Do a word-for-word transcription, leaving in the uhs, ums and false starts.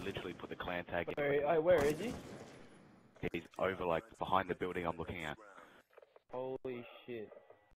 literally put the clan tag in. Where, where is he? He's over, like, behind the building I'm looking at. Holy shit.